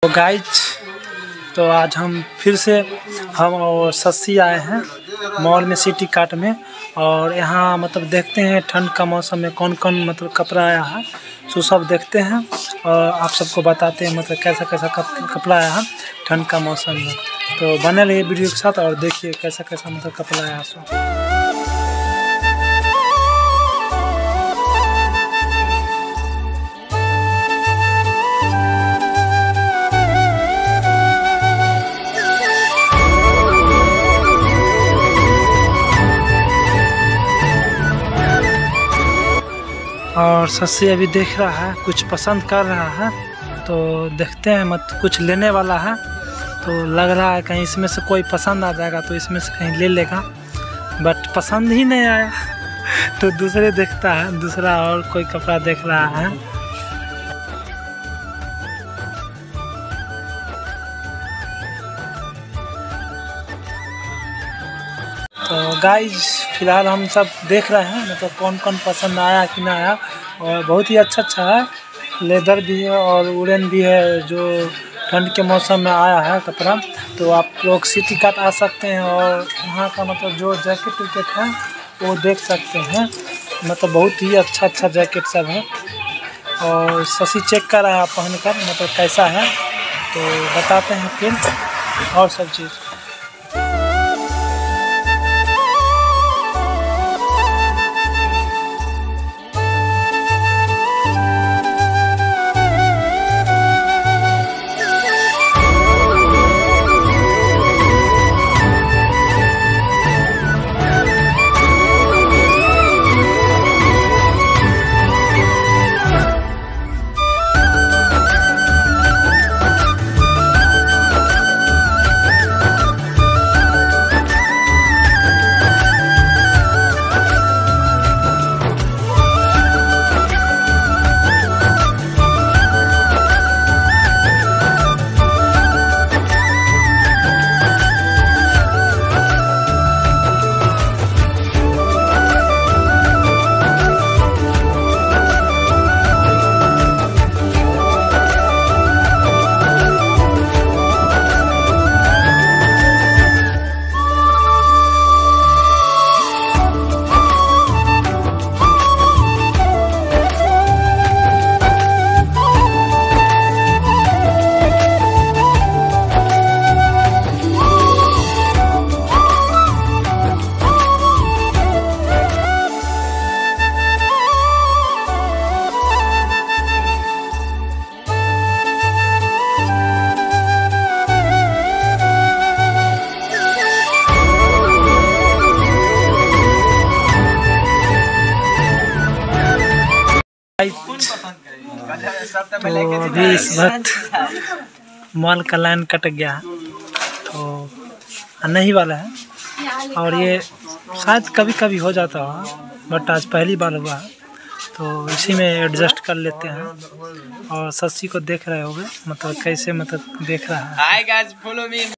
तो गाइज, तो आज हम फिर से हम और सस्सी आए हैं मॉल में सिटी कार्ट में। और यहाँ मतलब देखते हैं ठंड का मौसम में कौन कौन मतलब कपड़ा आया है, तो सब देखते हैं और आप सबको बताते हैं मतलब कैसा कैसा कपड़ा आया है ठंड का मौसम में। तो बने रहिए वीडियो के साथ और देखिए कैसा कैसा मतलब कपड़ा आया सो। और सस्सी अभी देख रहा है, कुछ पसंद कर रहा है, तो देखते हैं मत कुछ लेने वाला है। तो लग रहा है कहीं इसमें से कोई पसंद आ जाएगा तो इसमें से कहीं ले लेगा, बट पसंद ही नहीं आया तो दूसरे देखता है, दूसरा और कोई कपड़ा देख रहा है। तो गाइज फिलहाल हम सब देख रहे हैं मतलब कौन कौन पसंद आया कि ना आया। और बहुत ही अच्छा है, लेदर भी है और वुलन भी है जो ठंड के मौसम में आया है कपड़ा। तो आप लोग सिटी कार्ट आ सकते हैं और वहाँ का मतलब जो जैकेट विकेट है वो देख सकते हैं। मतलब बहुत ही अच्छा जैकेट सब है। और सस्सी चेक कर रहा है पहन कर मतलब कैसा है, तो बताते हैं फिर और सब चीज़। तो अभी इस वक्त मॉल का लाइन कट गया है तो आने ही वाला है। और ये शायद कभी कभी हो जाता होगा, बट आज पहली बार हुआ है तो इसी में एडजस्ट कर लेते हैं। और सस्सी को देख रहे होंगे मतलब कैसे मतलब देख रहा है। Hi guys, follow me.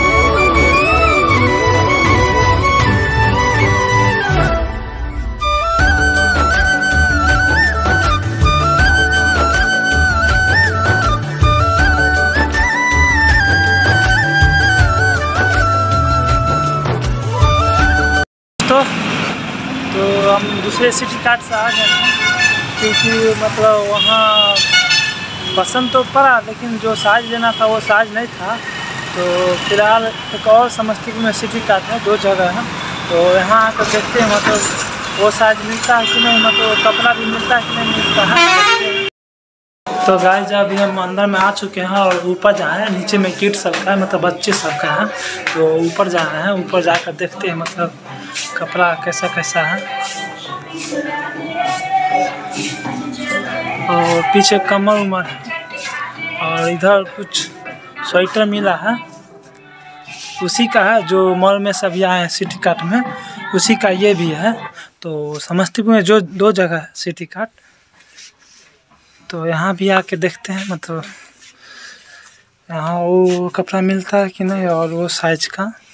तो हम दूसरे सिटी कार्ट से आ गए हैं क्योंकि मतलब वहाँ पसंद तो पड़ा लेकिन जो साइज लेना था वो साइज नहीं था। तो फिलहाल एक और समस्तीपुर में सिटी कार्ट है, 2 जगह है, तो यहाँ आकर देखते हैं मतलब वो साइज मिलता है कि नहीं, मतलब कपड़ा भी मिलता है कि नहीं मिलता है। तो गाइस अभी हम अंदर में आ चुके हैं और ऊपर जा रहे हैं, नीचे में किड सबका है मतलब बच्चे सबका है, तो ऊपर जा रहे हैं। ऊपर जाकर देखते हैं मतलब कपड़ा कैसा कैसा है। और पीछे कमर उमर है और इधर कुछ स्वेटर मिला है, उसी का है जो मॉल में सब आए हैं सिटी कार्ट में, उसी का ये भी है। तो समस्तीपुर में जो 2 जगह है सिटी कार्ट, तो यहाँ भी आके देखते हैं मतलब यहाँ वो कपड़ा मिलता है कि नहीं और वो साइज का।